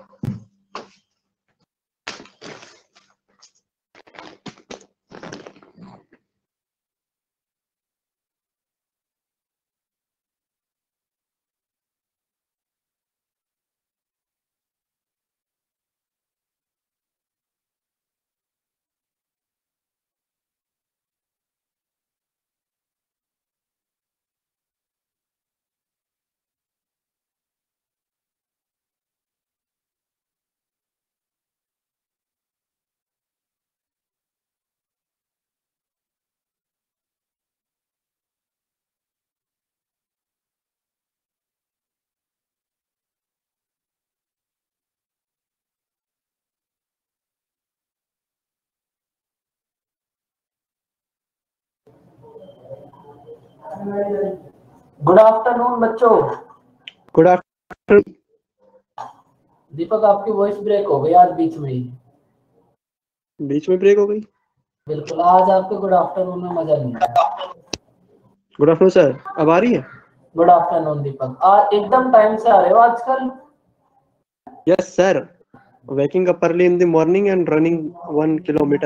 Good afternoon बच्चों। Good afternoon. Deepak, आपकी voice break हो गई आज बीच में ही। बीच में ब्रेक हो गई? बिल्कुल, आज आपके गुड आफ्टरनून में मजा नहीं आया। गुड आफ्टरनून सर, अब आ रही है? गुड आफ्टरनून दीपक, आज एकदम टाइम से आ रहे हो आजकल। Yes sir, waking up early in the morning and running 1 kilometer.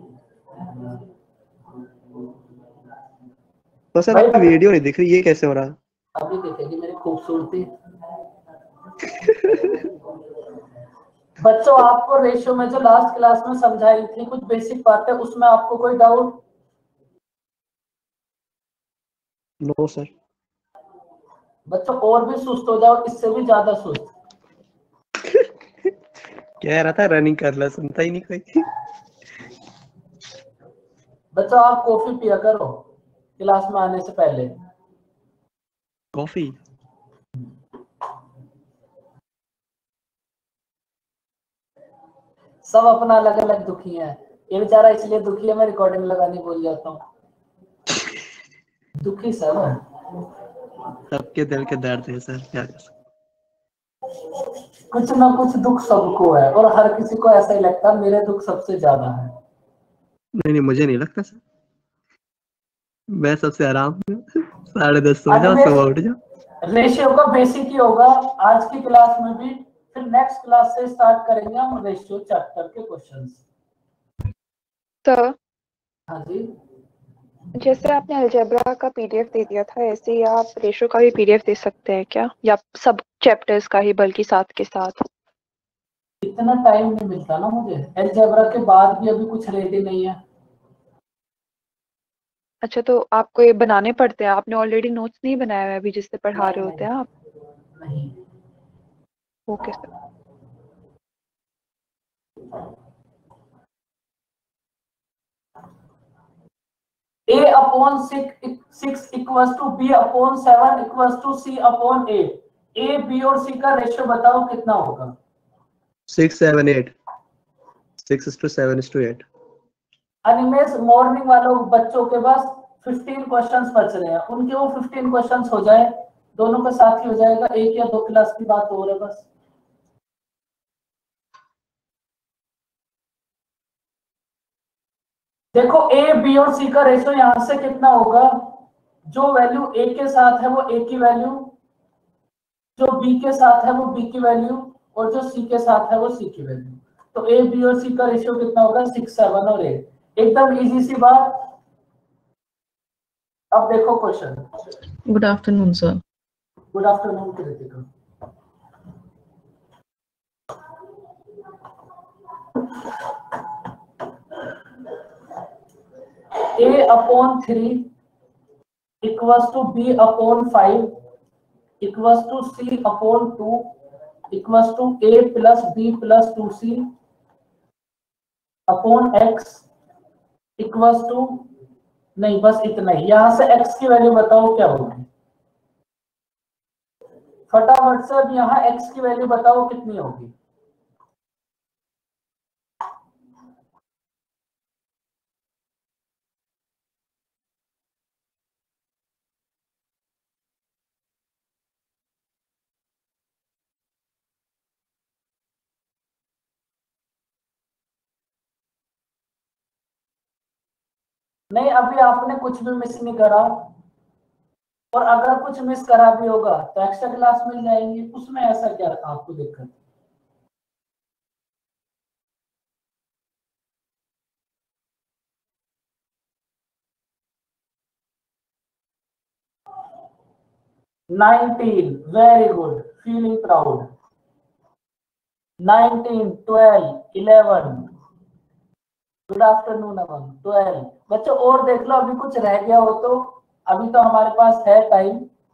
तो सर आपकी वीडियो नहीं दिख रही, ये कैसे हो रहा? अभी दिखेगी मेरी खूबसूरती। बच्चों, आपको रेशियो में जो लास्ट क्लास में समझाई थी कुछ बेसिक बातें, उसमें आपको कोई डाउट? No sir. बच्चों और भी सुस्त हो जाओ, इससे भी ज्यादा सुस्त। कह रहा था रनिंग कर ला, सुनता ही नहीं कोई। बच्चों, आप कॉफी पिया करो क्लास में आने से पहले। कॉफी? सब अपना अलग अलग दुखी है। ये बेचारा इसलिए दुखी है, मैं रिकॉर्डिंग लगानी भूल जाता हूँ। दुखी सब है। सबके दिल के दर्द है सर, क्या कर सकते। कुछ ना कुछ दुख सबको है और हर किसी को ऐसा ही लगता है मेरे दुख सबसे ज्यादा है। नहीं, मुझे नहीं लगता सर, मैं सबसे आराम में 10:30 सो जाओ, सुबह उठ जाओ। रेशियो का बेसिक ही होगा आज की क्लास में भी, फिर नेक्स्ट क्लास से स्टार्ट करेंगे हम रेशियो चैप्टर के क्वेश्चंस। सर, हाँ जी। जैसे आपने अलजेब्रा का पीडीएफ दे दिया था, ऐसे ही आप रेशियो का भी पीडीएफ दे सकते हैं क्या, या सब चैप्टर्स का ही बल्कि साथ के साथ? इतना टाइम नहीं मिलता ना मुझे, अलजेब्रा के बाद भी अभी कुछ रेडी नहीं है। अच्छा, तो आपको ये बनाने पड़ते हैं? आपने ऑलरेडी नोट्स नहीं बनाया है अभी जिससे पढ़ा रहे होते हैं आप? नहीं। Okay sir. A/6 equals to B/7 equals to C/8। A, B और C का रेशियो बताओ कितना होगा? 6, 7, 8। 6:7:8। अनिमेश, मॉर्निंग वालों बच्चों के पास 15 क्वेश्चंस बच रहे हैं, उनके वो 15 क्वेश्चंस हो जाए, दोनों का साथ ही हो जाएगा। एक या दो क्लास की बात हो रहा है बस। देखो, A, B और C का रेशियो यहां से कितना होगा? जो वैल्यू A के साथ है वो A की वैल्यू, जो B के साथ है वो B की वैल्यू, और जो C के साथ है वो C की वैल्यू। तो A, B और C का रेशियो कितना होगा? 6, 7 और 8। एकदम इजी सी बात। अब देखो question. Good afternoon sir. Good afternoon Kritika. A/3 equals to B/5 equals to C/2 equals to A plus B plus 2C upon X equals to, नहीं बस इतना ही। यहां से X की वैल्यू बताओ क्या होगी? फटाफट से अब यहाँ X की वैल्यू बताओ कितनी होगी? नहीं, अभी आपने कुछ भी मिस नहीं करा, और अगर कुछ मिस करा भी होगा तो एक्स्ट्रा क्लास मिल जाएंगी, उसमें ऐसा क्या आपको दिक्कत? 19, very good, feeling proud. 19, 12, 11. Good afternoon Aman. 12 बच्चों और देख लो, अभी कुछ रह गया हो तो, अभी तो हमारे पास है टाइम।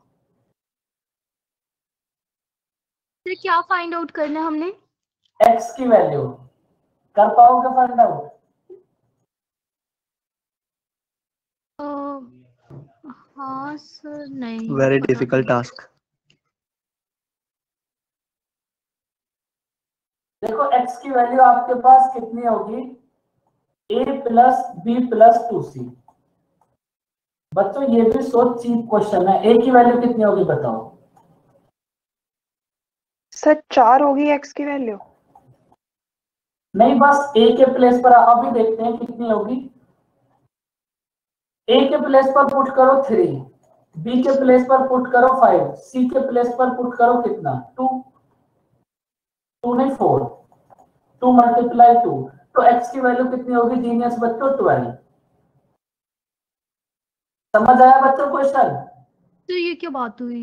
सर क्या फाइंड आउट करना है हमने? एक्स की वैल्यू कर पाओगे फाइंड आउट? हाँ सर, नहीं वेरी पता डिफिकल्ट नहीं। टास्क। देखो एक्स की वैल्यू आपके पास कितनी होगी, a plus B plus 2c। बच्चों ये भी सोच चीप क्वेश्चन है, a की वैल्यू कितनी होगी बताओ? सर 4 होगी एक्स की वैल्यू? नहीं, बस a के प्लेस पर अभी देखते हैं कितनी होगी। a के प्लेस पर पुट करो 3, b के प्लेस पर पुट करो 5, c के प्लेस पर पुट करो कितना 2, 2 नहीं 4, 2 मल्टीप्लाई 2, तो x की वैल्यू कितनी होगी जीनियस बच्चों? 12। समझ आया बच्चों क्वेश्चन? तो ये क्या बात हुई?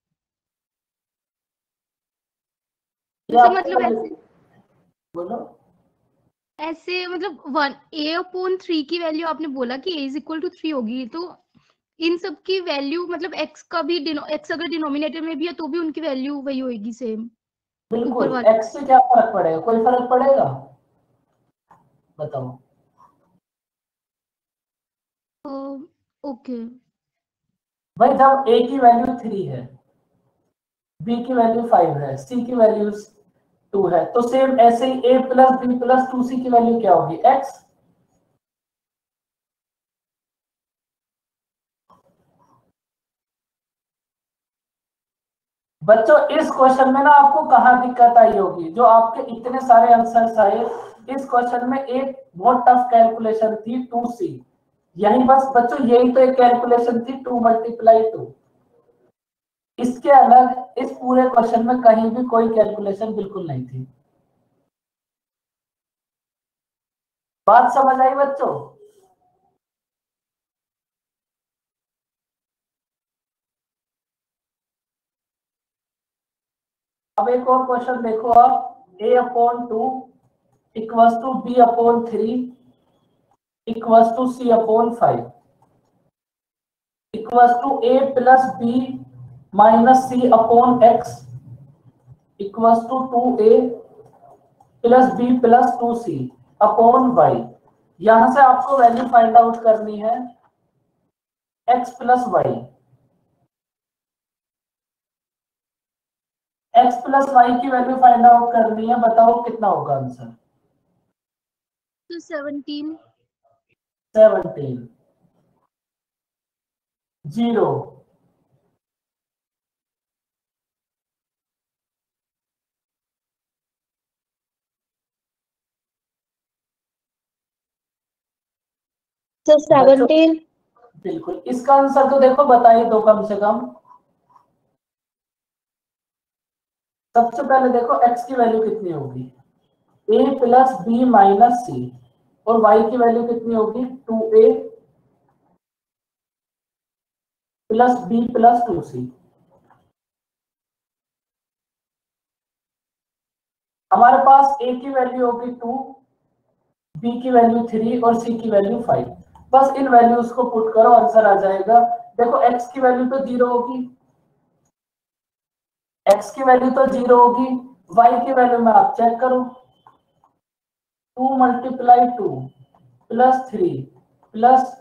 ये सर आपको मतलब ऐसे बोलो। ऐसे मतलब 1a/3 की वैल्यू आपने बोला कि a इज इक्वल टू 3 होगी, तो इन सब की वैल्यू मतलब x का भी x अगर डिनोमिनेटर में भी है तो भी उनकी वैल्यू वही होगी सेम। ऊपर बिल्कुल, वाले x से क्या फर्क पड़ेगा? कोई फर्क पड़ेगा बताओ? ओके। भाई जब a की वैल्यू 3 है, b की वैल्यू 5 है, c की वैल्यू 2 है, तो सेम ऐसे ही a plus B plus 2c की वैल्यू क्या होगी? x। बच्चों इस क्वेश्चन में ना आपको कहां दिक्कत आई होगी, जो आपके इतने सारे आंसर्स आए इस क्वेश्चन में, एक बहुत टफ कैलकुलेशन थी 2c। यही बस बच्चों, यही तो एक कैलकुलेशन थी 2 मल्टीप्लाई 2। इसके अलग इस पूरे क्वेश्चन में कहीं भी कोई कैलकुलेशन बिल्कुल नहीं थी। बात समझ आई बच्चों? अब एक और क्वेश्चन देखो आप, a/2 equals to b/3 equals to c/5 equals to a plus b minus c/x equals to 2a plus b plus 2c/y। यहां से आपको वैल्यू फाइंड आउट करनी है x plus y. x plus y की value find out करनी है, बताओ कितना होगा आंसर? तो 17। 17, 0, तो 17। बिल्कुल, इसका आंसर तो देखो बता ही दो कम से कम। सबसे पहले देखो x की वैल्यू कितनी होगी, a plus B minus C, और y की वैल्यू कितनी होगी 2a plus B plus 2c। हमारे पास a की वैल्यू होगी 2, b की वैल्यू 3 और c की वैल्यू 5। बस इन वैल्यूज को पुट करो, आंसर आ जाएगा। देखो x की वैल्यू तो 0 होगी, x की वैल्यू तो 0 होगी, y की वैल्यू में आप चेक करो, 2 मल्टीप्लाई 2 प्लस 3 प्लस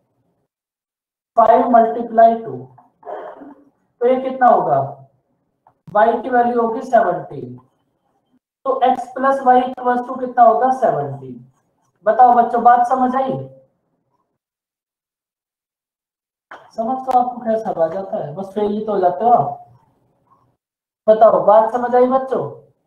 5 मल्टीप्लाई 2, तो ये कितना होगा? y की वैल्यू होगी 17, तो x plus y equals to कितना होगा? 17। बताओ बच्चों, बात समझ आई? समझ तो आपको कैसा आ जाता है, बस फेल ही तो हो जाते हो आप। बताओ, बात समझ आई बच्चों?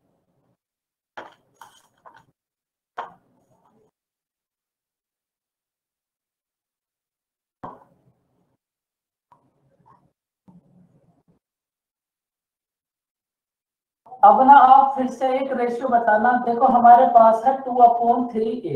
अब ना आप फिर से एक रेशियो बताना। देखो हमारे पास है 2/3a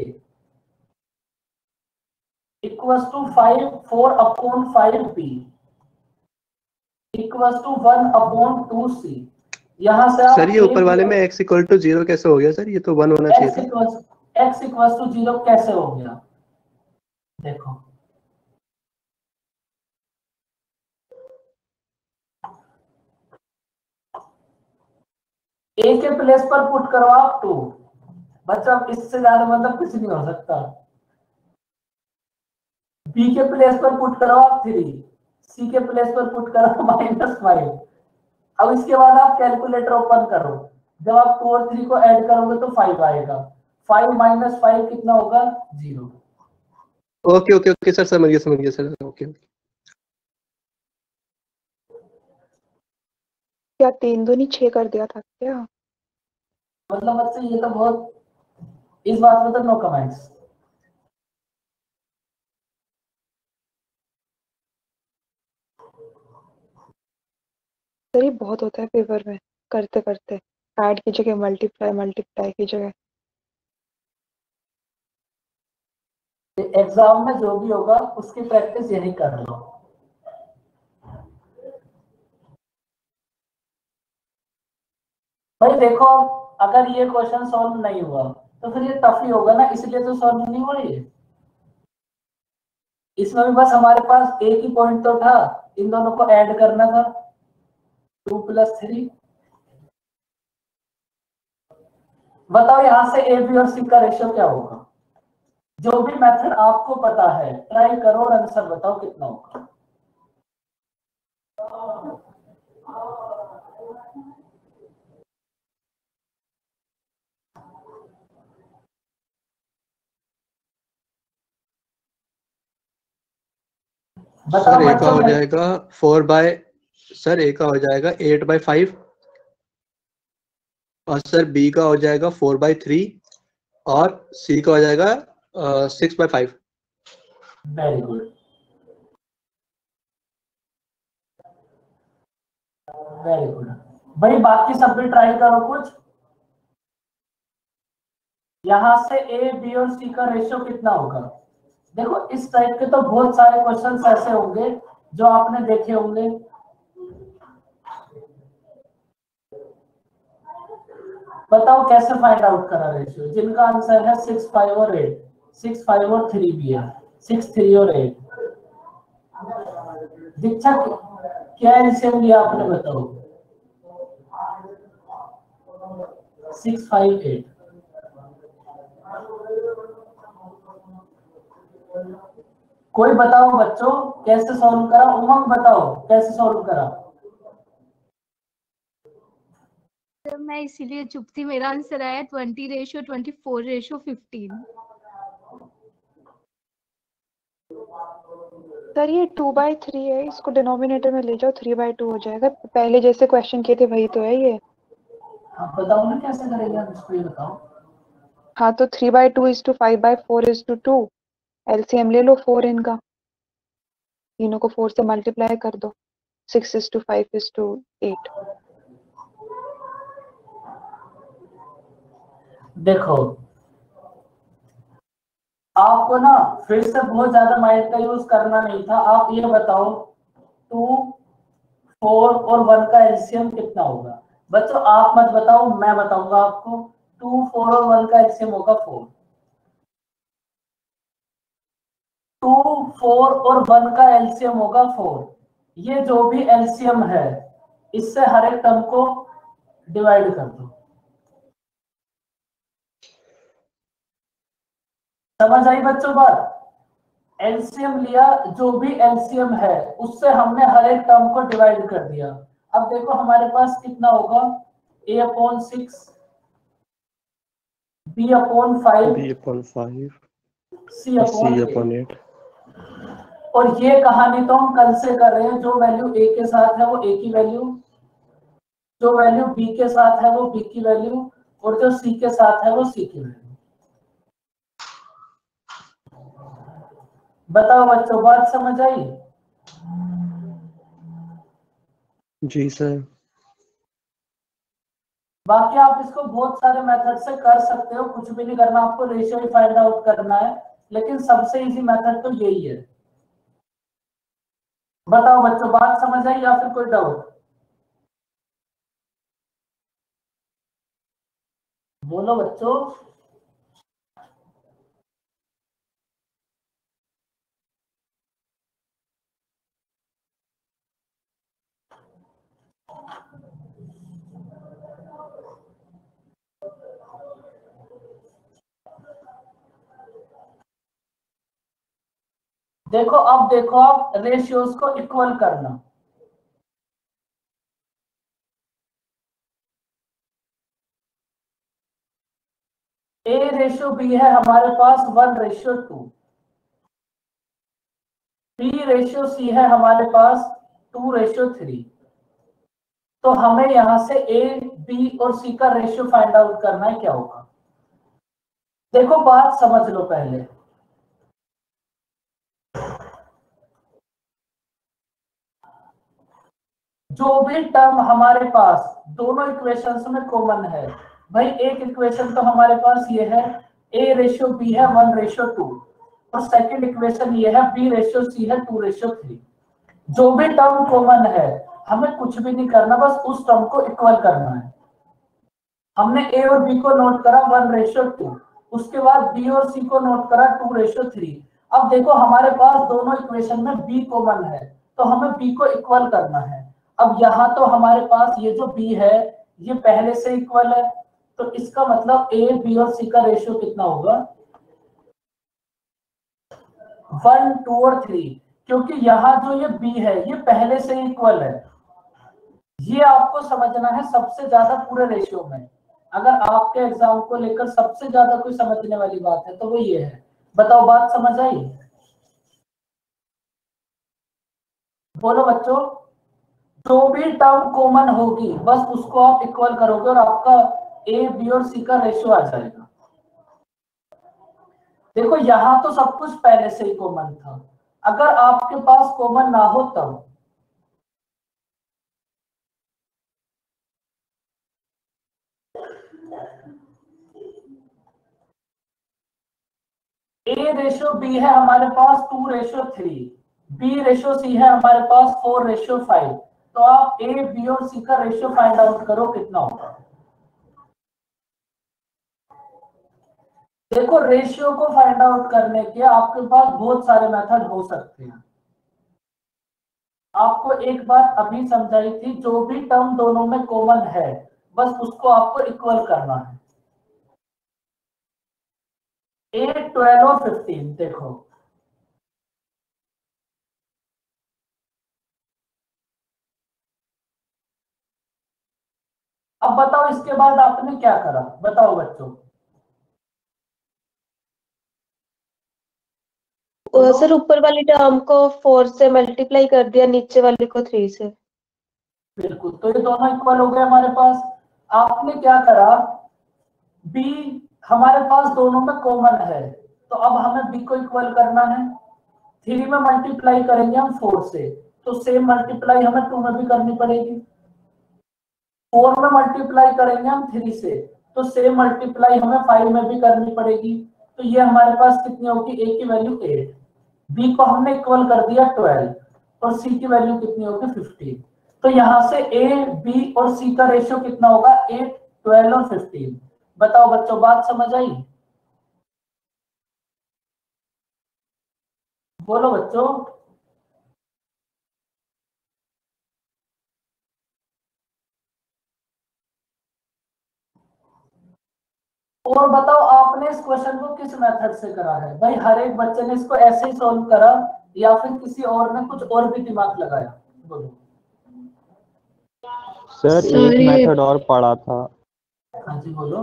equals to 4/5b equal to 1/2c। यहाँ से आप सर ये ऊपर वाले में x इक्वल टू 0 कैसे हो गया सर? ये तो 1 होना चाहिए था। x इक्वल टू 0 कैसे हो गया? देखो a के प्लेस पर पुट करो आप 2। बच्चा इससे ज्यादा मतलब कुछ नहीं हो सकता। b के प्लेस पर पुट करो आप 3, c के प्लेस पर पुट करो -5। अब इसके बाद आप कैलकुलेटर ओपन करो। जब आप 2 और 3 को ऐड करोगे तो 5 आएगा। 5 - 5 कितना होगा? 0। ओके ओके ओके सर, समझ गया सर। ओके क्या 3 दूनी 6 कर दिया था क्या? मतलब बच्चे ये तो बहुत, इस बात में तो नो कमेंट्स। सर ये बहुत होता है पेपर में करते करते, ऐड की जगह मल्टीप्लाई की जगह। एग्जाम में जो भी होगा उसकी प्रैक्टिस यही कर लो। भाई देखो, अगर ये क्वेश्चन सॉल्व नहीं हुआ तो फिर ये टफ ही होगा ना, इसलिए तो सॉल्व नहीं हुआ ये। इसमें भी बस हमारे पास एक ही पॉइंट तो था, इन दोनों को ऐड करना था, 2 + 3। बताओ यहाँ से ए बी और सी का रेशियो क्या होगा? जो भी मेथड आपको पता है ट्राई करो और आंसर बताओ कितना होगा। सर ए का हो जाएगा 8/5 और सर बी का हो जाएगा 4/3 और सी का हो जाएगा 6/5। Very good, very good. भाई बाकी सब भी ट्राई करो कुछ। यहां से ए बी और सी का रेशियो कितना होगा? देखो इस टाइप के तो बहुत सारे क्वेश्चंस ऐसे होंगे जो आपने देखे होंगे। बताओ कैसे फाइंड आउट करा रेशियो? जिनका आंसर है 6, 5 और 8, 6, 5 और 3 भी है, 6, 3 और 8। दीक्षा क्या एलसीएम लिया आपने? बताओ। 6, 5, 8। कोई बताओ बच्चों कैसे सॉल्व करा? उमंग बताओ कैसे सॉल्व करा? सर मैं इसीलिए चुप थी, मेरा आंसर आया 20:24:15। सर ये 2/3 है, इसको डिनोमिनेटर में ले जाओ, 3/2 हो जाएगा। पहले जैसे क्वेश्चन किए थे वही तो है ये। आप बताओ ना कैसे करेंगे, आप इसको ये बताओ। हाँ तो 3/2 = 5/4 = 2। एलसीएम ले लो 4 इनका, तीनों को 4 से मल्टीप्लाई कर दो। 6 = 5 = 8। देखो आपको ना फिर से बहुत ज्यादा माइंड का यूज करना नहीं था। आप ये बताओ 2, 4 और 1 का एलसीएम कितना होगा? बच्चों आप मत बताओ, मैं बताऊंगा आपको। 2, 4 और 1 का एलसीएम होगा 4। 2, 4 और 1 का एलसीएम होगा 4। ये जो भी एलसीएम है इससे हर एक टर्म को डिवाइड कर दो। समझ आई बच्चों बात? एलसीएम लिया, जो भी एलसीएम है उससे हमने हर एक टर्म को डिवाइड कर दिया। अब देखो हमारे पास कितना होगा? a/6, b/5, c/8। और ये कहानी तो हम कल से कर रहे हैं। जो वैल्यू a के साथ है वो a की वैल्यू, जो वैल्यू b के साथ है वो b की वैल्यू, और जो c के साथ है वो c की वैल्यू। बताओ बच्चों बात समझ आई? जी सर। बाकी आप इसको बहुत सारे मेथड से कर सकते हो, कुछ भी नहीं करना आपको, रेशियो ही फाइंड आउट करना है। लेकिन सबसे इजी मेथड तो यही है। बताओ बच्चों, बात समझ आई या फिर कोई डाउट? बोलो बच्चों। देखो अब देखो, आप रेशियोज को इक्वल करना। ए रेशियो बी है हमारे पास 1:2, बी रेशियो सी है हमारे पास 2:3। तो हमें यहां से ए बी और सी का रेशियो फाइंड आउट करना है, क्या होगा? देखो बात समझ लो पहले। जो भी टर्म हमारे पास दोनों इक्वेशंस में कॉमन है, भाई एक इक्वेशन तो हमारे पास ये है ए रेशियो बी है 1:2, और सेकंड इक्वेशन ये है बी रेशियो सी है 2:3। जो भी टर्म कॉमन है हमें कुछ भी नहीं करना, बस उस टर्म को इक्वल करना है। हमने ए और बी को नोट करा 1:2, उसके बाद बी और सी को नोट करा 2:3। अब देखो हमारे पास दोनों इक्वेशन में बी कॉमन है, तो हमें बी को इक्वल करना है। अब यहाँ तो हमारे पास ये जो बी है ये पहले से इक्वल है, तो इसका मतलब ए बी और सी का रेशियो कितना होगा? 1, 2 और 3, क्योंकि यहाँ जो ये बी है ये पहले से इक्वल है। ये आपको समझना है सबसे ज्यादा पूरे रेशियो में। अगर आपके एग्जाम को लेकर सबसे ज्यादा कोई समझने वाली बात है तो वो ये है। बताओ बात समझ आई? बोलो बच्चों। जो भी टर्म कॉमन होगी बस उसको आप इक्वल करोगे और आपका ए बी और सी का रेशियो आ जाएगा। देखो यहां तो सब कुछ पहले से ही कॉमन था, अगर आपके पास कॉमन ना हो तब। ए रेशियो बी है हमारे पास 2:3, बी रेशियो सी है हमारे पास 4:5। तो आप ए बी और सी का रेशियो फाइंड आउट करो कितना होगा। देखो रेशियो को फाइंड आउट करने के आपके पास बहुत सारे मेथड हो सकते हैं। आपको एक बात अभी समझाई थी, जो भी टर्म दोनों में कॉमन है बस उसको आपको इक्वल करना है। 8, 12 और 15 देखो। अब बताओ इसके बाद आपने क्या करा, बताओ बच्चों। सर ऊपर वाली टर्म को 4 से मल्टीप्लाई कर दिया, नीचे वाली को 3 से। बिल्कुल, तो ये दोनों इक्वल हो गए हमारे पास। आपने क्या करा, बी हमारे पास दोनों में कॉमन है तो अब हमें बी को इक्वल करना है। 3 में मल्टीप्लाई करेंगे हम 4 से, तो सेम मल्टीप्लाई हमें 2 में भी करनी पड़ेगी। 4 में मल्टीप्लाई करेंगे हम 3 से, तो सेम मल्टीप्लाई हमें 5 में भी करनी पड़ेगी। तो ये हमारे पास कितनी होगी, ए की वैल्यू 8, बी को हमने इक्वल कर दिया 12 और सी की वैल्यू कितनी होगी 15। तो यहां से ए बी और सी का रेशियो कितना होगा, 8, 12 और 15। बताओ बच्चों बात समझ आई? बोलो बच्चों। और बताओ आपने इस क्वेश्चन को किस मेथड से करा है? भाई हर एक बच्चे ने इसको ऐसे ही सॉल्व करा या फिर किसी और ने कुछ और भी दिमाग लगाया? बोलो। सर एक मेथड और पढ़ा था। हाँ जी बोलो।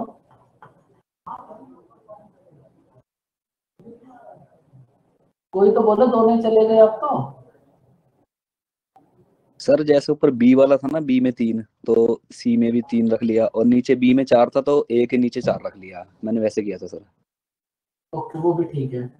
कोई तो बोलो, दोनों ही चले गए आप तो। सर जैसे ऊपर बी वाला था ना, बी में 3 तो सी में भी 3 रख लिया, और नीचे बी में 4 था तो ए के नीचे 4 रख लिया। मैंने वैसे किया था सर। ओके वो भी ठीक है।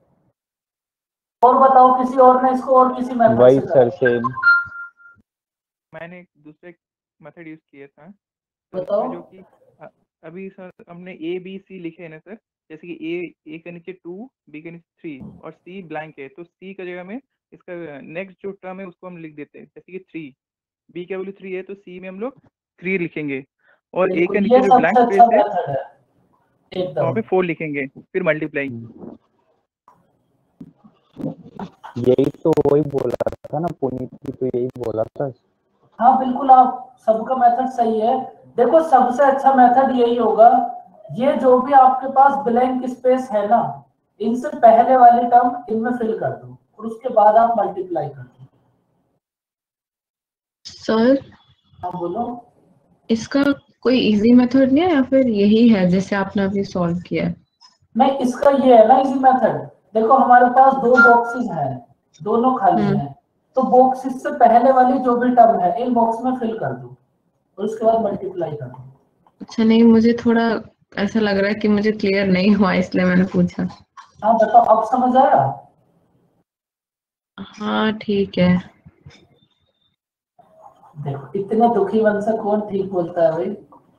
और बताओ किसी और ने इसको और किसी मेथड वही से सर करा? सेम। मैंने एक दूसरे मेथड यूज किए था। बताओ। जो कि अभी सर हमने ए बी सी लिखे हैं ना सर, जैसे कि ए के नीचे 2, बी के नीचे 3 और सी ब्लैंक है, तो सी का जगह में इसका नेक्स्ट जो टर्म है उसको हम लिख देते हैं, जैसे कि 3, बी का वैल्यू 3 है तो सी में हम लोग 3 लिखेंगे, और ए के नीचे ये जो ब्लैंक सबसे स्पेस अच्छा है मेथड है वहाँ एकदम। पे 4 लिखेंगे, फिर मल्टीप्लाई। यही तो वही बोला था ना पुनीत भी, तो यही बोला था। हाँ बिल्कुल, आप सबका मेथड सही है। देखो सबसे अच्छा मेथड यही होगा, ये जो भी आपके पास ब्लैंक स्पेस है ना, इनसे पहले वाली टर्म इनमें फिल कर दो और उसके बाद आप मल्टीप्लाई कर दो। सर हाँ बोलो। इसका कोई इजी मेथड नहीं है या फिर यही है जैसे आपने अभी सॉल्व किया है? नहीं, इसका ये है ना इजी मेथड। देखो हमारे पास दो बॉक्सेस हैं, दोनों खाली हैं, तो बॉक्सेस से पहले वाली जो भी टर्म है इन बॉक्स में फिल कर दो और उसके बाद मल्टीप्लाई कर दो। अच्छा, नहीं मुझे थोड़ा ऐसा लग रहा है कि मुझे क्लियर नहीं हुआ, इसलिए मैंने पूछा। हाँ बताओ, अब समझ आया? हाँ ठीक है। देखो इतने दुखी मन से कौन ठीक बोलता है भाई।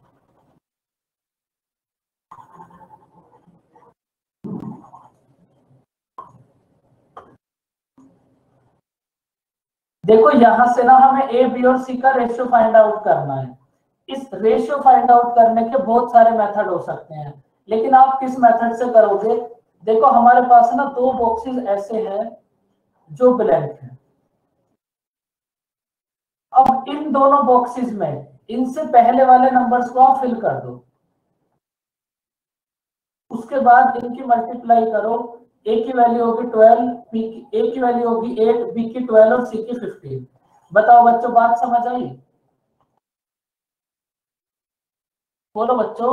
देखो यहां से ना हमें ए बी और सी का रेशियो फाइंड आउट करना है। इस रेशियो फाइंड आउट करने के बहुत सारे मेथड हो सकते हैं, लेकिन आप किस मेथड से करोगे? देखो हमारे पास ना दो बॉक्सेस ऐसे हैं जो ब्लैंक है। अब इन दोनों बॉक्सेस में इनसे पहले वाले नंबर्स को आप फिल कर दो, उसके बाद इनकी मल्टीप्लाई करो। ए की वैल्यू होगी 12, ए की वैल्यू होगी 8, बी की 12 और सी की 15। बताओ बच्चों, बात समझ आई? बोलो बच्चों।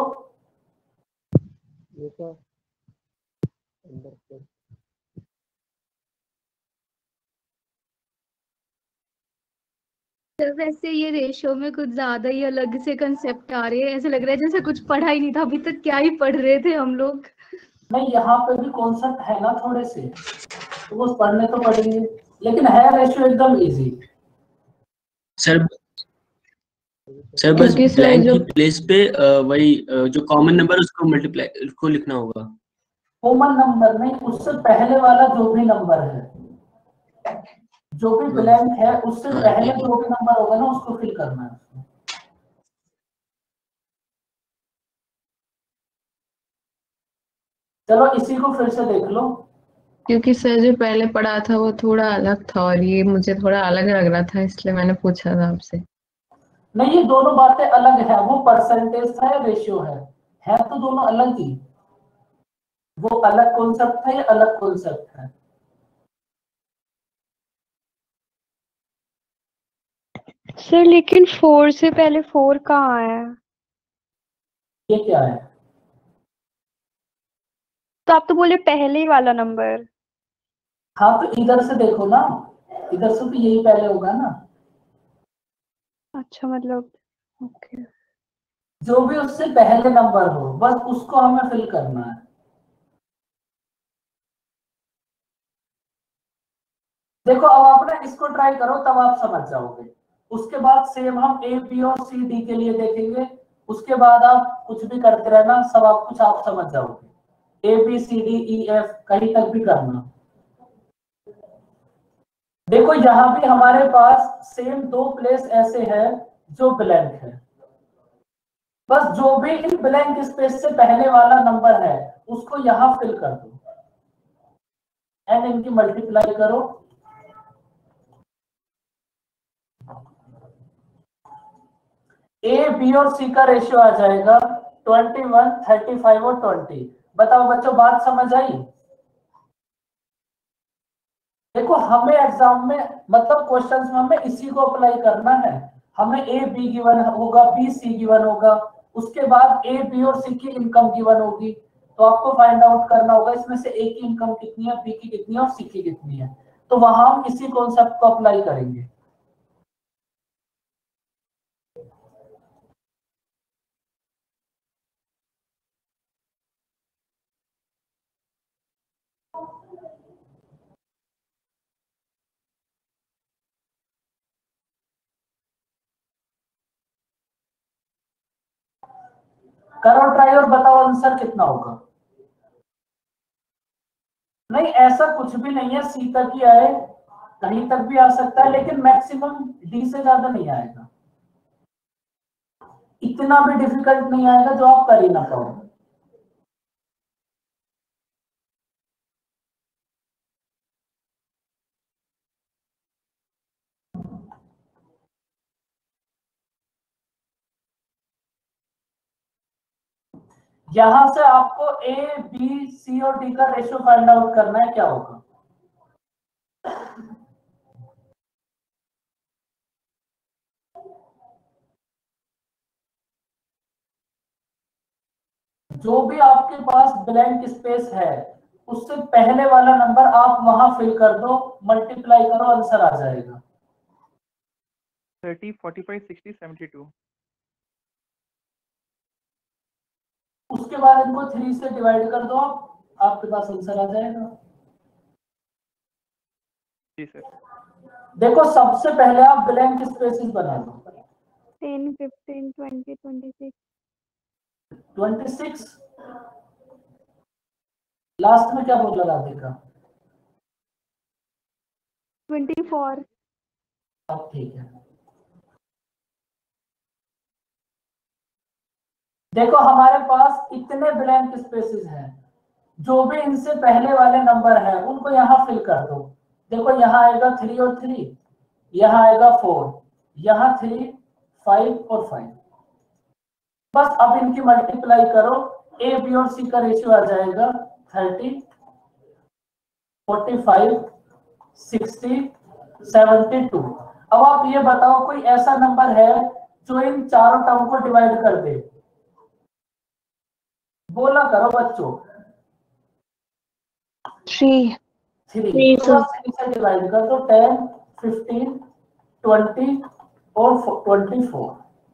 ये तो तो वैसे ये रेशियो में कुछ ज्यादा ही अलग से कंसेप्ट आ रहे हैं, ऐसे लग रहा है जैसे कुछ पढ़ा ही नहीं था अभी तक, क्या ही पढ़ रहे थे हम लोग। नहीं, यहाँ पे भी कॉन्सेप्ट है ना थोड़े से, तो वो पढ़ने तो पड़ेंगे, लेकिन है रेशियो एकदम इजी। सर बस ब्लैंक की प्लेस पे वही जो कॉमन नंबर उसको मल्टीप्लाई उसको लिखना होगा। कॉमन नंबर नहीं, उससे पहले वाला जो भी नंबर है, जो भी ब्लैंक है उससे पहले जो भी नंबर होगा ना उसको फिल करना है। चलो इसी को फिर से देख लो। क्योंकि सर जो पहले पढ़ा था वो थोड़ा अलग था और ये मुझे थोड़ा अलग लग रहा था, इसलिए मैंने पूछा था आपसे। नहीं, ये दोनों बातें अलग है, वो परसेंटेज था या रेशियो है तो दोनों अलग ही। वो अलग कॉन्सेप्ट है, ये अलग कॉन्सेप्ट है। सर लेकिन 4 से पहले 4 कहाँ है? ये क्या है? तो आप तो बोले पहले ही वाला नंबर। हाँ तो इधर से देखो ना, इधर से तो यही पहले होगा ना। अच्छा मतलब ओके। जो भी उससे पहले नंबर हो बस उसको हमें फिल करना है। देखो अब आप ना इसको ट्राई करो तब आप समझ जाओगे। उसके बाद सेम हम ए बी और सी डी के लिए देखेंगे, उसके बाद आप कुछ भी करते रहना, सब आप कुछ आप समझ जाओगे। A B C D E F कहीं तक भी करना। देखो यहां भी हमारे पास सेम दो प्लेस ऐसे हैं जो ब्लैंक है, बस जो भी इन ब्लैंक स्पेस से पहले वाला नंबर है उसको यहां फिल कर दो एंड इनकी मल्टीप्लाई करो। ए बी और सी का रेशियो आ जाएगा 21, 35 और 20। बताओ बच्चों, बात समझ आई? देखो हमें एग्जाम में मतलब क्वेश्चंस में हमें इसी को अप्लाई करना है। हमें ए बी गिवन होगा, बी सी गिवन होगा, उसके बाद ए बी और सी की इनकम गिवन होगी, तो आपको फाइंड आउट करना होगा इसमें से ए की इनकम कितनी है, बी की कितनी है और सी की कितनी है। तो वहां हम इसी कॉन्सेप्ट को अप्लाई करेंगे। करो ट्राई और बताओ आंसर कितना होगा। नहीं ऐसा कुछ भी नहीं है, सी तक ही आए, कहीं तक भी आ सकता है, लेकिन मैक्सिमम डी से ज्यादा नहीं आएगा। इतना भी डिफिकल्ट नहीं आएगा जो आप कर ही ना पाओ। यहां से आपको ए, बी, सी और डी का रेशियो फाइंड आउट करना है, क्या होगा। जो भी आपके पास ब्लैंक स्पेस है उससे पहले वाला नंबर आप वहां फिल कर दो, मल्टीप्लाई करो, आंसर आ जाएगा। 30, 45, 60, 72। उसके बाद इनको 3 से डिवाइड कर दो, आपके पास आंसर आ जाएगा। जी सर। देखो सबसे पहले आप ब्लैंक स्पेसेस बना लो। 10, 15, 20, 26। 26 लास्ट में क्या बोला राधिका? 24। अब ठीक है। देखो हमारे पास इतने ब्लैंक स्पेसेस हैं, जो भी इनसे पहले वाले नंबर हैं उनको यहाँ फिल कर दो। देखो यहाँ आएगा 3 और 3, यहाँ आएगा 4, यहाँ 3, 5 और 5। बस अब इनकी मल्टीप्लाई करो, ए, बी और सी का रेशियो आ जाएगा 30, 45, 60, 72। अब आप ये बताओ कोई ऐसा नंबर है जो इन चारों टर्म को डिवाइड कर दे? बोला करो बच्चों। 3 तो बस 3 से डिवाइड कर दो, 10, 15, 20 और 24।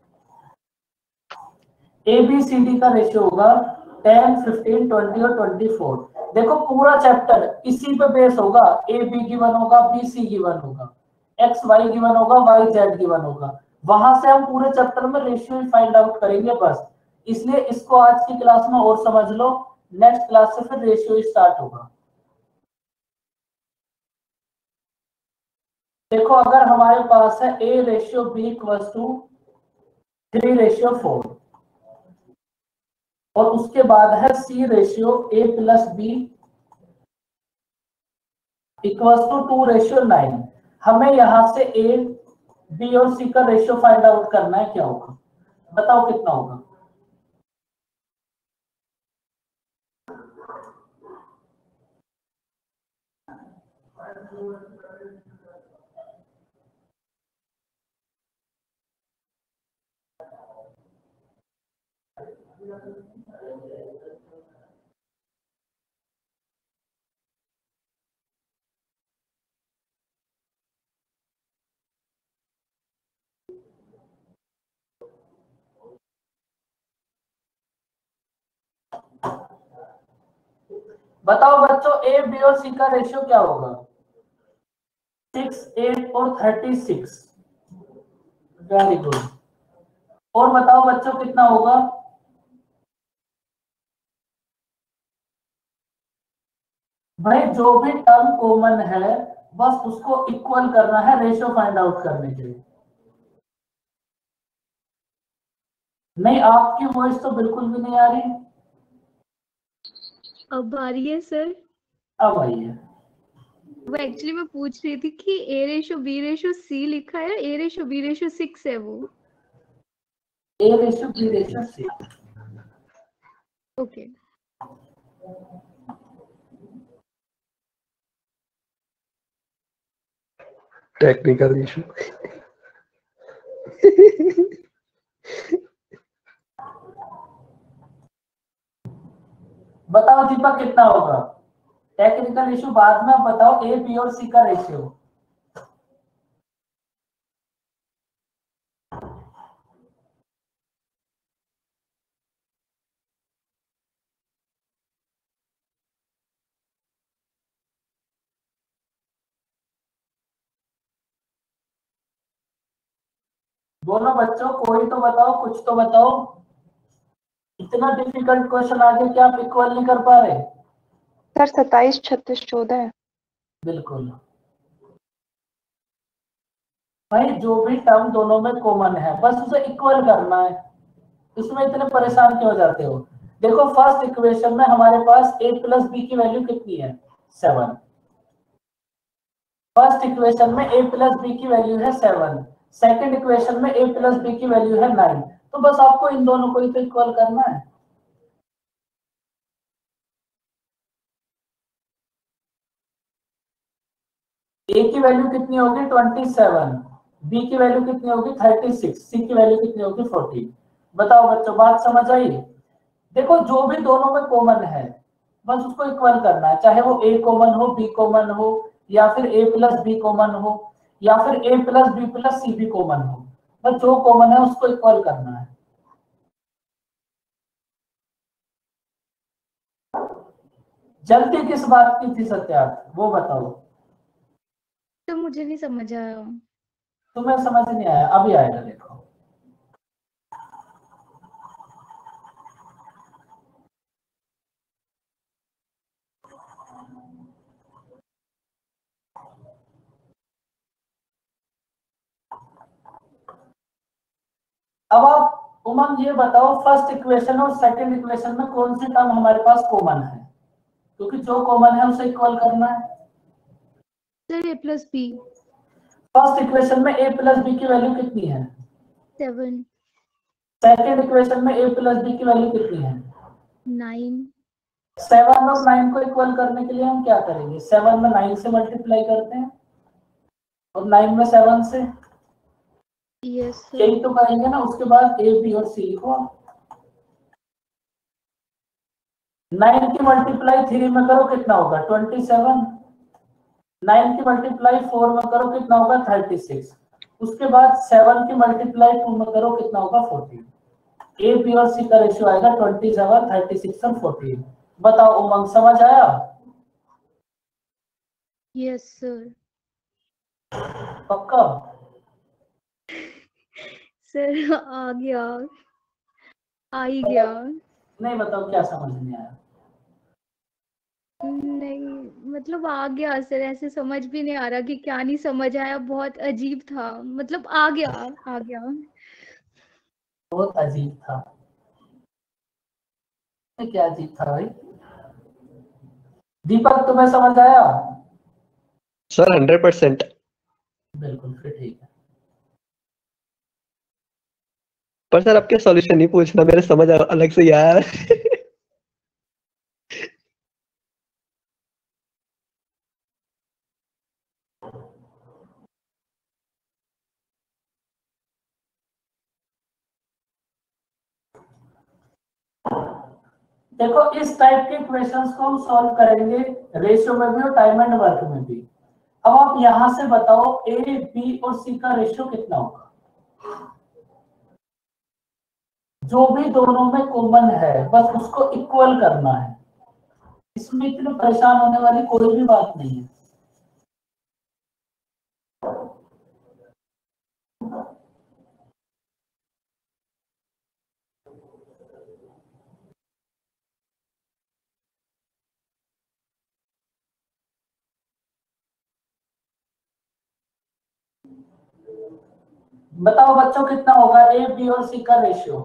ए बी सी डी का रेशियो होगा 10, 15, 20 और 24। देखो पूरा चैप्टर इसी पे बेस होगा। ए बी गिवन होगा, बी सी गिवन होगा, एक्स वाई गिवन होगा, वाई जेड गिवन होगा। वहां से हम पूरे चैप्टर में रेशियो फाइंड आउट करेंगे बस। इसलिए इसको आज की क्लास में और समझ लो, नेक्स्ट क्लास से फिर रेशियो स्टार्ट होगा। देखो अगर हमारे पास है A ratio B equals to 3:4 और उसके बाद है C ratio A plus B equals to 2:9। हमें यहां से ए, बी और सी का रेशियो फाइंड आउट करना है, क्या होगा बताओ कितना होगा। बताओ बच्चों ए, बी और सी का रेशियो क्या होगा? 6, 8 और 36। Very good. और बताओ बच्चों कितना होगा? भाई जो भी टर्म कॉमन है बस उसको इक्वल करना है रेशियो फाइंड आउट करने के लिए। नहीं आपकी वॉइस तो बिल्कुल भी नहीं आ रही। अब आ रही है सर। अब आई है। वो एक्चुअली मैं पूछ रही थी कि A ratio B ratio C लिखा है, ए रेशियो बी रेशियो 6 है वो। A ratio B ratio C. Okay. Technical issue. बताओ दीपक कितना होगा? टेक्निकल इशू बाद में, बताओ ए, बी और सी का रेशियो। बोलो बच्चों, कोई तो बताओ, कुछ तो बताओ। इतना डिफिकल्ट क्वेश्चन आ गया कि आप इक्वल नहीं कर पा रहे। सर 27, 36, 14 है। बिल्कुल। भाई जो भी टर्म दोनों में कॉमन है बस उसे इक्वल करना है, इसमें इतने परेशान क्यों हो जाते हो। देखो फर्स्ट इक्वेशन में हमारे पास a प्लस बी की वैल्यू कितनी है 7। फर्स्ट इक्वेशन में a प्लस बी की वैल्यू है 7, सेकंड इक्वेशन में a प्लस बी की वैल्यू है 9। तो बस आपको इन दोनों को ही तो इक्वल करना है। a की वैल्यू कितनी होगी 27, b की वैल्यू कितनी होगी 36, c की वैल्यू कितनी होगी 40। बताओ बच्चों बात समझ आई। देखो जो भी दोनों में कॉमन है बस उसको इक्वल करना है, चाहे वो a कॉमन हो b कॉमन हो या फिर a प्लस बी कॉमन हो या फिर a plus B plus C भी कॉमन हो, बस जो कॉमन है उसको इक्वल करना है। जल्दी किस बात की थी सत्यार्थ वो बताओ। तो मुझे नहीं समझ आया। तुम्हें समझ नहीं आया, अभी आएगा देखो। अब आप उमंग ये बताओ फर्स्ट इक्वेशन और सेकंड इक्वेशन में कौन सी टर्म हमारे पास कॉमन है, क्योंकि जो कॉमन है उसे इक्वल करना है। Sir a plus B. First equation में a प्लस बी की वैल्यू कितनी है 7, सेकंड इक्वेशन में a प्लस बी की वैल्यू कितनी है 9। 7 और 9 को इक्वल करने के लिए हम क्या करेंगे, 7 में 9 से मल्टीप्लाई करते हैं और 9 में 7 से, यस सर। यही तो करेंगे ना। उसके बाद a b और c लिखो। 9 की मल्टीप्लाई 3 में करो कितना होगा 27, 9 की मल्टीप्लाई 4 में करो कितना होगा 36, उसके बाद 7 की मल्टीप्लाई 2 में करो कितना होगा 14। ए बी और सी का रेशियो आएगा 27, 36 और 14। बताओ उमंग समझ आया। Yes sir. पक्का। सर आ गया, आ ही गया। नहीं बताओ क्या समझ नहीं आया। नहीं मतलब आ गया सर, ऐसे समझ भी नहीं आ रहा कि क्या नहीं समझ आया, बहुत अजीब था, मतलब आ गया आ गया। बहुत अजीब था, क्या अजीब था भाई। दीपक तुम्हें समझ आया। सर 100%। बिल्कुल फिर ठीक है। पर सर आपके सॉल्यूशन नहीं पूछना, मेरे समझ अलग से ही आया। देखो इस टाइप के क्वेश्चंस को हम सॉल्व करेंगे रेशियो में भी और टाइम एंड वर्क में भी। अब आप यहां से बताओ ए बी और सी का रेशियो कितना होगा। जो भी दोनों में कॉमन है बस उसको इक्वल करना है, इसमें इतने परेशान होने वाली कोई भी बात नहीं है। बताओ बच्चों कितना होगा ए बी और सी का रेशियो।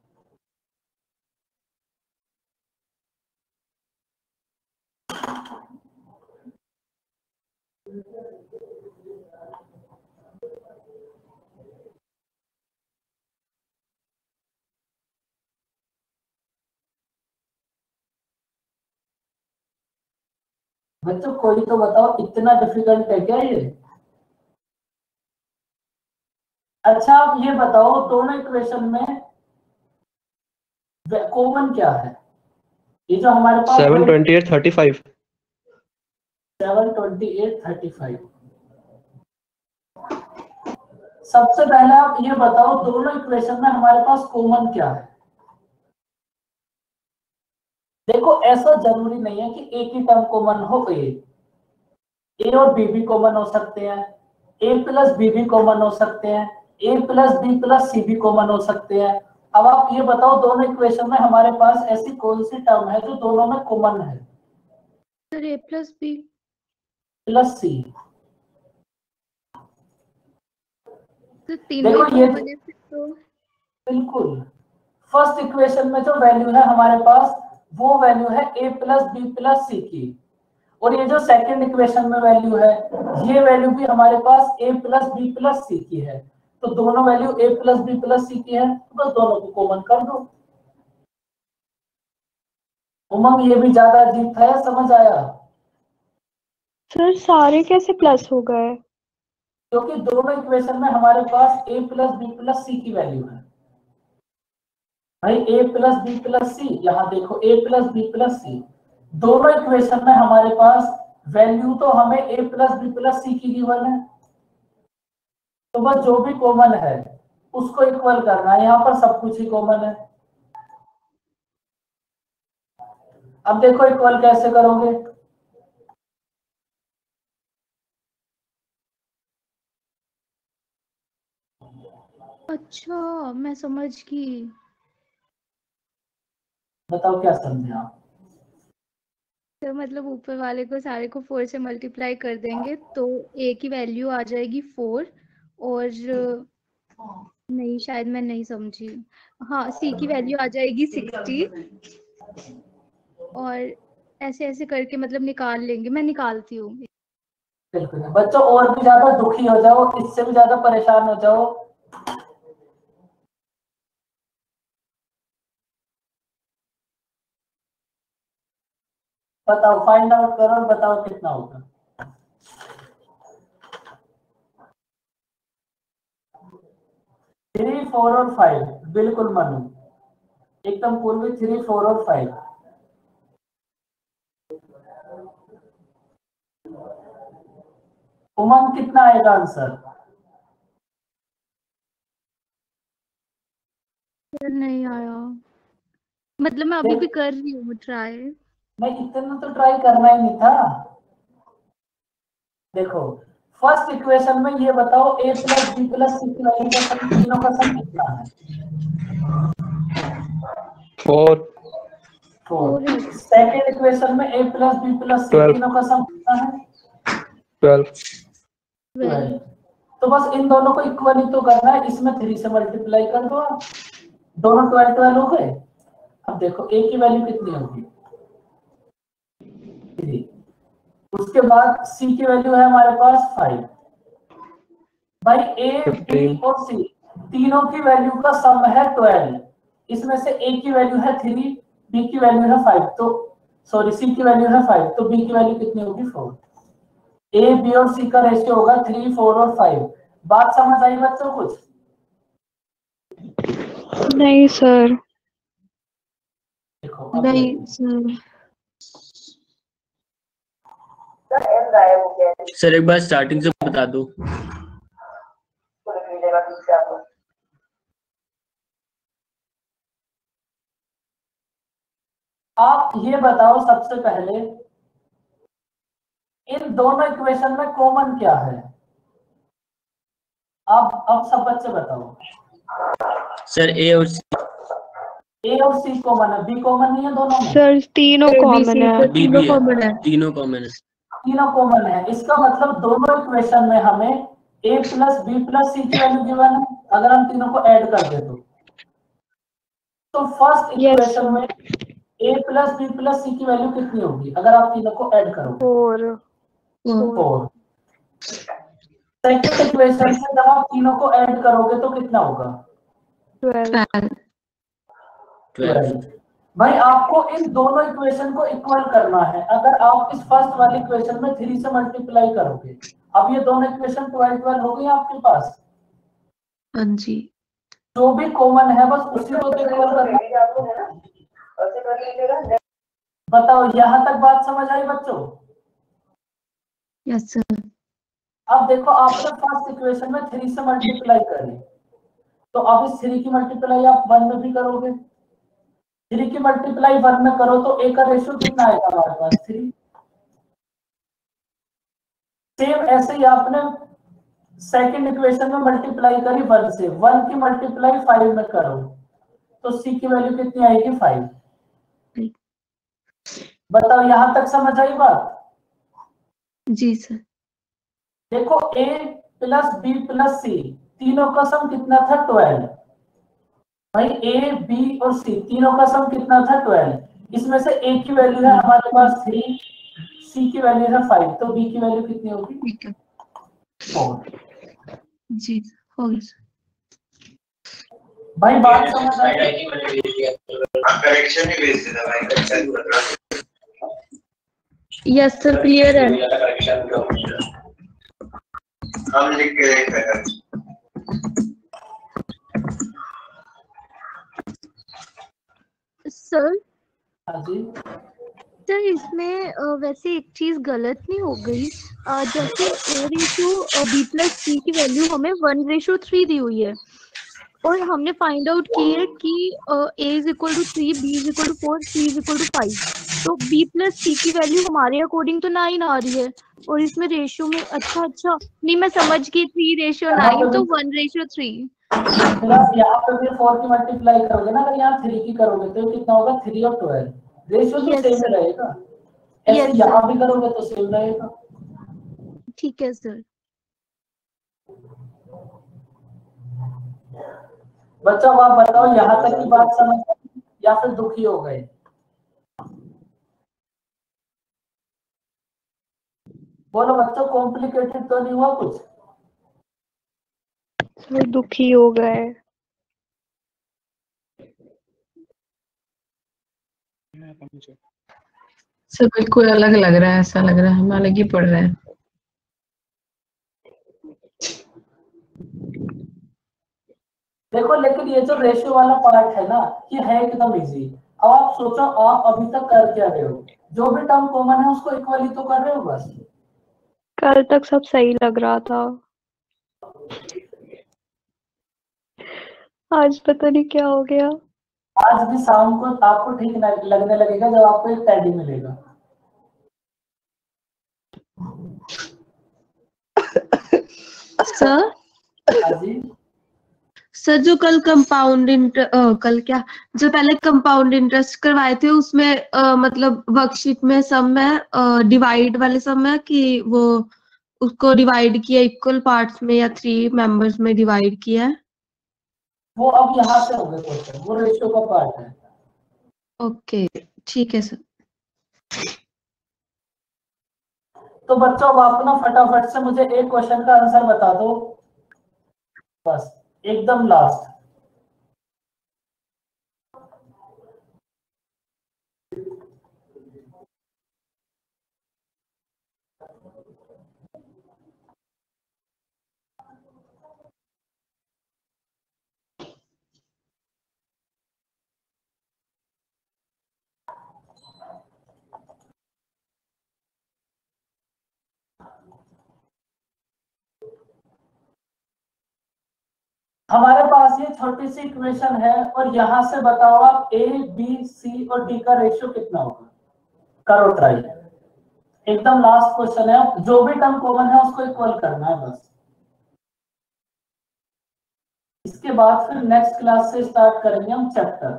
बच्चों कोई तो बताओ, इतना डिफिकल्ट है क्या ये। अच्छा आप ये बताओ दोनों इक्वेशन में कॉमन क्या है। ये जो हमारे पास 728 35। 728 35। सबसे पहले आप ये बताओ दोनों इक्वेशन में हमारे पास कॉमन क्या है। देखो ऐसा जरूरी नहीं है कि एक ही टर्म कॉमन हो। ए और बी भी कॉमन हो सकते हैं, ए प्लस बी भी कॉमन हो सकते हैं, A plus B plus C भी कॉमन हो सकते हैं। अब आप ये बताओ दोनों इक्वेशन में हमारे पास ऐसी कौन सी टर्म है जो दोनों में कॉमन है। Sir A plus B plus C. तो तीनों देखो ही ये कॉमन है फिर तो। बिल्कुल फर्स्ट इक्वेशन में जो वैल्यू है हमारे पास वो वैल्यू है a plus B plus C की, और ये जो सेकंड इक्वेशन में वैल्यू है ये वैल्यू भी हमारे पास a plus B plus C की है। तो दोनों value a plus B plus C की है, तो बस दोनों को कॉमन कर दो। उमंग ये भी ज्यादा अजीब था या समझ आया? सर सारे कैसे प्लस हो गए? क्योंकि दोनों इक्वेशन में हमारे पास a plus B plus C की वैल्यू है। भाई a plus B plus C, यहाँ देखो a plus B plus C, दोनों इक्वेशन में हमारे पास वैल्यू तो हमें a plus B plus C की गिवन है, तो बस जो भी कॉमन है उसको इक्वल करना है। यहाँ पर सब कुछ ही कॉमन है। अब देखो इक्वल कैसे करोगे? अच्छा मैं समझ गई। बताओ क्या समझे आप? तो मतलब ऊपर वाले को सारे को 4 से मल्टीप्लाई कर देंगे तो a की वैल्यू आ जाएगी 4, और नहीं शायद मैं नहीं समझी। हाँ c की वैल्यू आ जाएगी 60, और ऐसे ऐसे करके मतलब निकाल लेंगे। मैं निकालती हूँ। बिल्कुल बच्चों, और भी ज्यादा दुखी हो जाओ, इससे भी ज्यादा परेशान हो जाओ, बताओ फाइंड आउट करो और बताओ कितना होगा। थ्री, 4 और 5, बिल्कुल मनु, एकदम पूर्वी 3, 4 और 5। उमंग कितना आएगा आंसर? नहीं आया, मतलब मैं अभी भी कर रही हूँ ट्राई। नहीं इतना तो ट्राई करना ही नहीं था। देखो फर्स्ट इक्वेशन में ये बताओ a plus B plus C की वैल्यू का सम, तीनों का सम कितना है? 4 4। सेकेंड इक्वेशन में a plus B plus C, 12 तीनों का सम कितना है? 12 तो बस इन दोनों को इक्वल ही तो करना है, इसमें 3 से मल्टीप्लाई कर दो आप, दोनों 12 12 हो गए। अब देखो a की वैल्यू कितनी होगी? 3। उसके बाद c की वैल्यू है हमारे पास 5। भाई a, b और c तीनों की वैल्यू का सम है 12। इसमें से a की वैल्यू है 3, b की वैल्यू है 5, तो सॉरी c की वैल्यू है 5, तो b की वैल्यू कितनी होगी? 4। a, b और c का रेशियो होगा 3, 4 और 5। बात समझ आई बच्चों कुछ? नहीं सर। देखो नहीं सर। सर एक बार स्टार्टिंग से बता दो। आप ये बताओ सबसे पहले इन दोनों इक्वेशन में कॉमन क्या है? अब सब बच्चे बताओ। सर ए और सी, a और c कॉमन है, b कॉमन नहीं है दोनों में? सर तीनों कॉमन है। बी भी है, तीनों कॉमन है। तीनों कॉमन है, इसका मतलब दोनों इक्वेशन में हमें a plus B plus C की वैल्यू गिवन है। अगर हम तीनों को ऐड कर दे तो फर्स्ट इक्वेशन में a plus B plus C की वैल्यू कितनी होगी अगर आप तीनों को ऐड करोगे? 4। सेकंड इक्वेशन से जब आप तीनों को ऐड करोगे तो कितना होगा? 12। भाई आपको इन दोनों इक्वेशन को इक्वल करना है। अगर आप इस फर्स्ट वाली इक्वेशन में 3 से मल्टीप्लाई करोगे, अब ये दोनों इक्वेशन 12 12 हो गई आपके पास। हाँ जी। जो भी कॉमन है बस उसी को तो इक्वल करना। बताओ यहाँ तक बात समझ आई बच्चों? Yes sir. अब देखो आपने फर्स्ट इक्वेशन में 3 से मल्टीप्लाई करी, तो अब इस 3 की मल्टीप्लाई आप 1 में भी करोगे। 3 की मल्टीप्लाई 1 में करो तो a का रेशियो कितना आएगा हमारे पास? 3। सेम ऐसे ही आपने सेकंड इक्वेशन में मल्टीप्लाई करी 1 से, 1 की मल्टीप्लाई 5 में करो तो c की वैल्यू कितनी आएगी? 5। बताओ यहां तक समझ आई बात? जी सर। देखो a plus B plus C तीनों का सम कितना था 12। भाई ए बी और सी तीनों का सम कितना था 12। इसमें से ए की वैल्यू है हमारे पास 3, सी की वैल्यू है 5, तो बी की वैल्यू कितनी होगी? ठीक है 4। जी हो गया सर। भाई बात समझ आई? करेक्शन ही भेज देना भाई। यस सर क्लियर है। हम लिख के देखते हैं। सर हाँ जी सर इसमें वैसे एक चीज गलत नहीं हो गई? जैसे A ratio B plus C की वैल्यू हमें 1:3 दी हुई है और हमने फाइंड आउट की है कि A is equal to 3, B is equal to 4, C is equal to 5। तो बी प्लस सी की वैल्यू हमारे अकॉर्डिंग तो 9 आ रही है और इसमें रेशियो में अच्छा नहीं, मैं समझ गई 3:9 तो 1:3। फिर आप यहाँ पे भी 4 की मल्टीप्लाई करोगे ना, अगर यहाँ 3 की करोगे तो कितना होगा? 3 और 12। रेशियो तो सेम रहेगा। ऐसे यहाँ भी करोगे तो सेम रहेगा। ठीक है सर। बच्चों आप बताओ यहाँ तक की बात समझ आई या फिर दुखी हो गए? बोलो बच्चों, कॉम्प्लिकेटेड तो नहीं हुआ कुछ? सर दुखी हो गए। सर बिल्कुल अलग लग रहा है, ऐसा लग रहा है हम अलग ही पढ़ रहे हैं। देखो लेकिन ये जो रेशियो वाला पार्ट है ना, ये है एकदम इजी। अब आप सोचो, आप अभी तक कर क्या रहे हो? जो भी टर्म कॉमन है उसको इक्वली तो कर रहे हो बस। कल तक सब सही लग रहा था, आज पता नहीं क्या हो गया। आज भी शाम को आपको ठीक लगने लगेगा जब आपको एक टेडी मिलेगा। सर हाँ जी सर जो कल जो पहले कंपाउंड इंटरेस्ट करवाए थे उसमें मतलब वर्कशीट में सम में डिवाइड वाले सम है कि वो उसको डिवाइड किया इक्वल पार्ट्स में या 3 मेंबर्स में डिवाइड किया है? वो अब यहाँ से हो गए क्वेश्चन, वो रेशियो का पार्ट है। ओके ठीक है सर। तो बच्चों अब आप ना फटाफट से मुझे एक क्वेश्चन का आंसर बता दो, बस एकदम लास्ट। हमारे पास ये छोटी सी इक्वेशन है और यहां से बताओ आप ए बी सी और डी का रेशियो कितना होगा? करो ट्राई। एकदम लास्ट क्वेश्चन है, जो भी टर्म कॉमन है उसको इक्वल करना है बस। इसके बाद फिर नेक्स्ट क्लास से स्टार्ट करेंगे हम चैप्टर।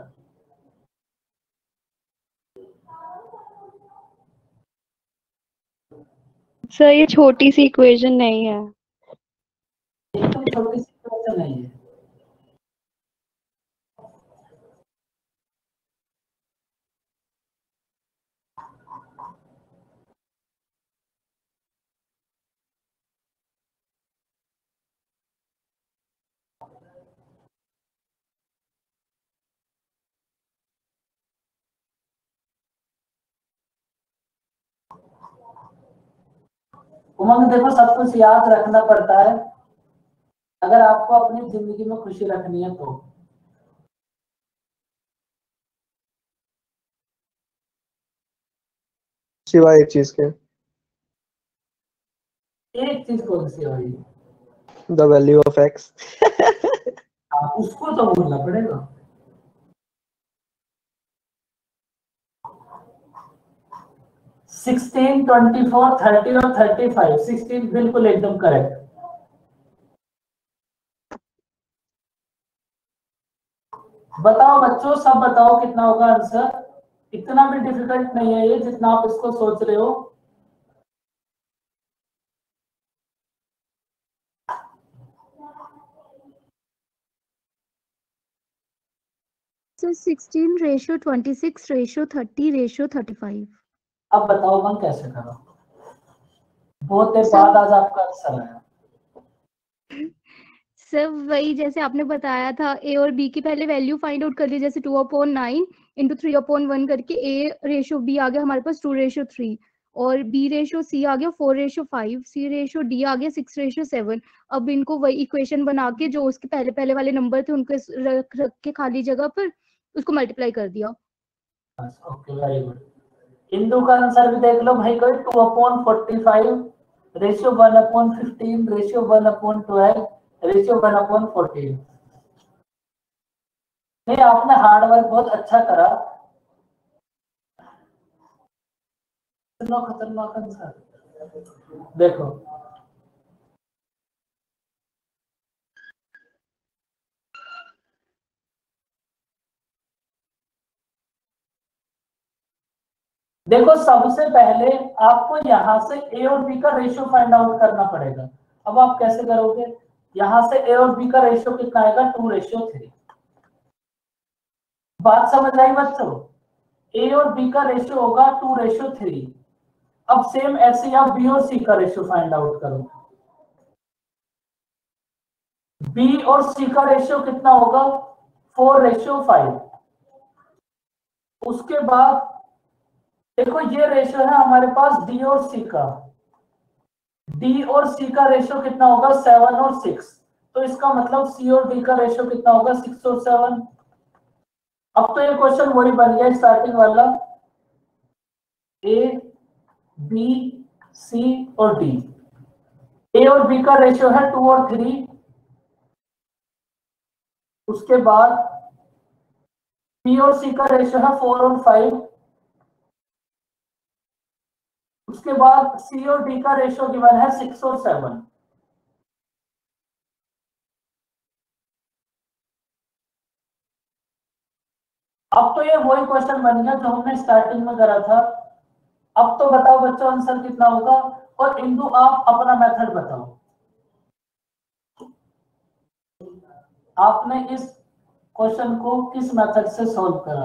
सर ये छोटी सी इक्वेशन नहीं है। एकदम छोटी सी इक्वेशन नहीं है। उमंग देखो, सब कुछ याद रखना पड़ता है अगर आपको अपनी जिंदगी में खुशी रखनी है तो। सिवाय एक चीज के। एक चीज कौन सी है भाई? The value of x. उसको तो बोलना पड़ेगा। सिक्सटीन, 24, 30 और 35। 16 बिल्कुल एकदम करेक्ट। बताओ बच्चों, सब बताओ कितना होगा आंसर? इतना भी डिफिकल्ट नहीं है ये जितना आप इसको सोच रहे हो। सर 16:26:30:35। अब बताओ मैं कैसे करूं? बहुत देर बाद आज आपका आंसर आया। सर वही जैसे आपने बताया था, ए और बी की पहले वैल्यू फाइंड आउट कर ली, जैसे 2/9 इंटू 3/1 करके ए रेशो बी आ गया हमारे पास 2:3, और बी रेशो सी आ गया 4:5, सी रेशो डी आ गया 6:7। अब इनको वही इक्वेशन बना के जो उसके पहले पहले वाले नंबर थे उनको रख के खाली जगह पर उसको मल्टीप्लाई कर दिया। Okay, very good. इंदु का आंसर भी देख लो भाई, कोई 2/45 रेशियो 1/15 रेशियो 1/12 रेशियो 1/14। नहीं, आपने हार्ड वर्क बहुत अच्छा करा। खतरनाक आंसर देखो। देखो, सबसे पहले आपको यहां से ए और बी का रेशियो फाइंड आउट करना पड़ेगा। अब आप कैसे करोगे? यहां से ए और बी का रेशियो कितना आएगा? 2:3। बात समझ आई बच्चों? ए और बी का रेशियो होगा 2:3। अब सेम ऐसे ही आप बी और सी का रेशियो फाइंड आउट करो। बी और सी का रेशियो कितना होगा? 4:5। उसके बाद देखो, ये रेशियो है हमारे पास डी और सी का। डी और सी का रेशियो कितना होगा? 7 और 6। तो इसका मतलब सी और डी का रेशियो कितना होगा? 6 और 7। अब तो ये क्वेश्चन वही बन गया स्टार्टिंग वाला, ए बी सी और डी। ए और बी का रेशियो है 2 और 3। उसके बाद बी और सी का रेशियो है 4 और 5। उसके बाद सी और डी का रेशियो गिवन है 6 और 7। अब तो ये वही क्वेश्चन बन गया जो हमने स्टार्टिंग में करा था। अब तो बताओ बच्चों आंसर कितना होगा? और इंदु आप अपना मेथड बताओ, आपने इस क्वेश्चन को किस मेथड से सॉल्व करा?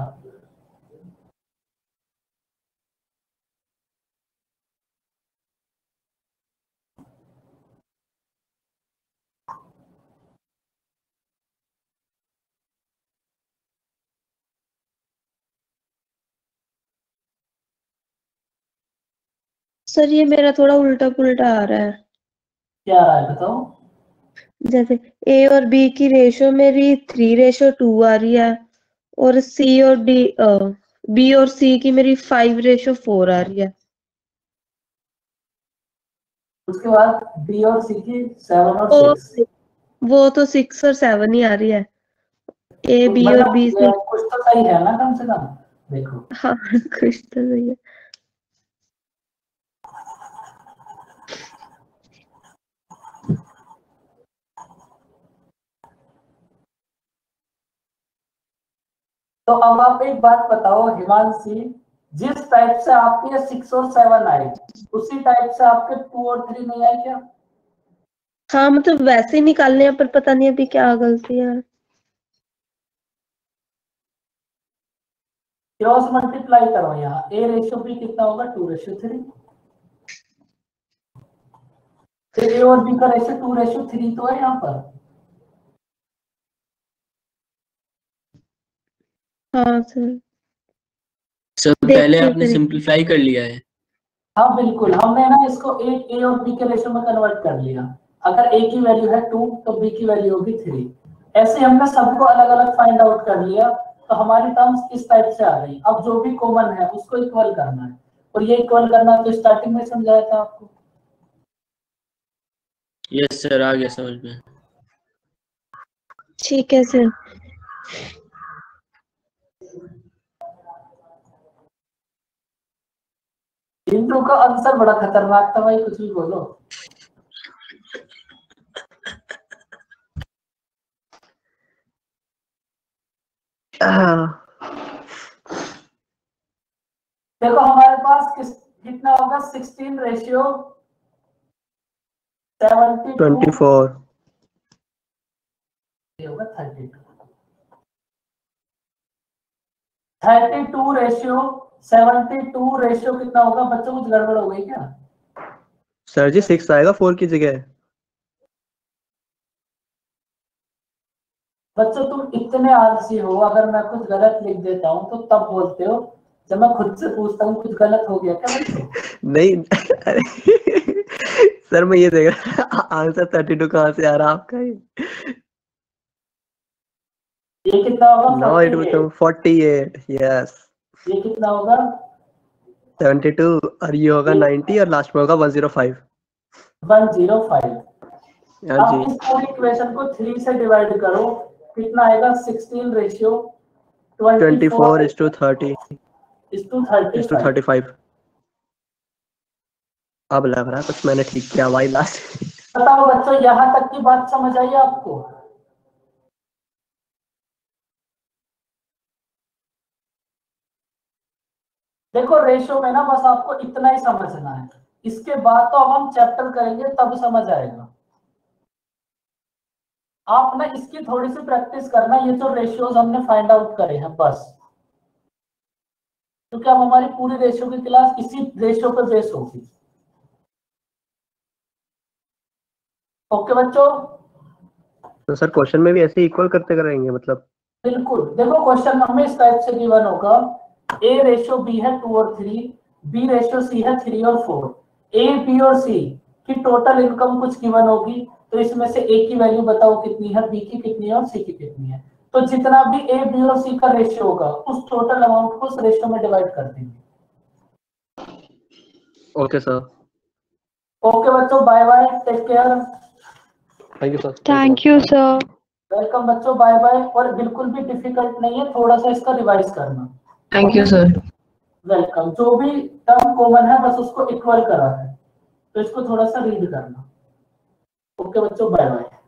सर ये मेरा थोड़ा उल्टा पुल्टा आ रहा है। क्या आ रहा है बताओ? जैसे ए और बी की रेशो मेरी 3:2 आ रही है, और सी और डी बी और सी की मेरी 5:4 आ रही है। उसके बाद डी और सी की 7 और 6। वो तो 6 और 7 ही आ रही है। ए बी और बी सी कुछ तो सही है ना कम से कम? देखो हाँ कुछ तो सही है। तो अब आप एक बात बताओ हिमांशी, जिस टाइप से आपके 6 और 7 आए उसी टाइप से आपके 2 और 3 नहीं आए क्या? हाँ मतलब वैसे ही निकालने हैं, पर पता नहीं अभी क्या गलती है। क्रॉस मल्टीप्लाई करो, यहाँ ए रेशियो बी कितना होगा? 2:3। ए और बी का रेशियो 2:3 तो है यहाँ पर। हाँ सर। सर पहले आपने सिंपलीफाई कर लिया है। हाँ बिल्कुल, हमने ना इसको एक ए और बी के रेशियो में कन्वर्ट कर लिया। अगर ए की वैल्यू है 2 तो बी की वैल्यू होगी 3। ऐसे हमने सबको अलग अलग फाइंड आउट कर लिया, तो हमारी टर्म्स इस टाइप से आ गई। अब जो भी कॉमन है उसको इक्वल करना है, और ये इक्वल करना तो स्टार्टिंग में समझाया था आपको। यस सर, आ गया समझ में। ठीक है सर। इंदु का आंसर बड़ा खतरनाक था भाई, कुछ भी बोलो। देखो हमारे पास कितना होगा? 16:72 ये होगा 32। 32:72 रेशियो कितना होगा बच्चों? कुछ गड़बड़ हो गई क्या? सर जी 6 आएगा 4 की जगह। बच्चों तुम इतने आलसी हो, अगर मैं कुछ गलत लिख देता हूँ तो तब बोलते हो, जब मैं खुद से पूछता हूँ कुछ गलत हो गया क्या बच्चों? नहीं अरे सर मैं ये देख रहा आंसर 32 कहाँ से आ रहा आपका? ये कितना होगा? Now it becomes 48. Yes. ये कितना होगा? 72 और ये होगा 90 और लास्ट में होगा 105। 105। हाँ अब जी। इस पूरी इक्वेशन को 3 से डिवाइड करो, कितना आएगा? 16:24:30:35। अब लग रहा है कुछ मैंने ठीक किया भाई लास्ट। बताओ बच्चों, यहाँ तक की बात समझ आई आपको? देखो रेशियो में ना बस आपको इतना ही समझना है, इसके बाद तो अब हम चैप्टर करेंगे तब समझ आएगा। आप ना इसकी थोड़ी सी प्रैक्टिस करना, ये जो रेशियोज हमने फाइंड आउट करे हैं बस, क्योंकि अब हमारी पूरी रेशियो की क्लास इसी रेशियो पे बेस होगी। ओके बच्चों? तो सर क्वेश्चन में भी ऐसे इक्वल करते करेंगे मतलब? बिल्कुल। देखो क्वेश्चन हमें इस टाइप से गिवन होगा, A रेशियो B है 2 और 3, B रेशियो C है 3 और 4, A B और C की टोटल इनकम कुछ गिवन होगी, तो इसमें से A की वैल्यू बताओ कितनी है, B की कितनी है और C की कितनी है। तो जितना भी A B और C का रेशियो होगा उस टोटल अमाउंट को उस रेशियो में डिवाइड कर देंगे। Okay sir. ओके बच्चों, bye bye, take care. Thank you sir. Thank you sir. Welcome बच्चों, बाय बाय। और बिल्कुल भी डिफिकल्ट नहीं है, थोड़ा सा इसका रिवाइज करना। Thank you sir. वेलकम। जो भी टर्म कॉमन है बस उसको इक्वल करा है, तो इसको थोड़ा सा रीड करना। ओके बच्चों, बाय बाय।